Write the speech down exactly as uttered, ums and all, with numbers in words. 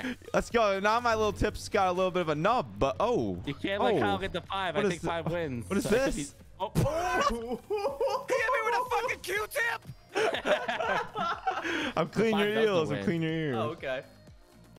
Let's go. Now my little tip's got a little bit of a nub, but oh. You can't oh. let Kyle get the five. What I is think th- five wins. What is So this? Oh. Hit me with a fucking Q-tip. I'm cleaning five your doesn't ears. I'm win. cleaning your ears. Oh, okay.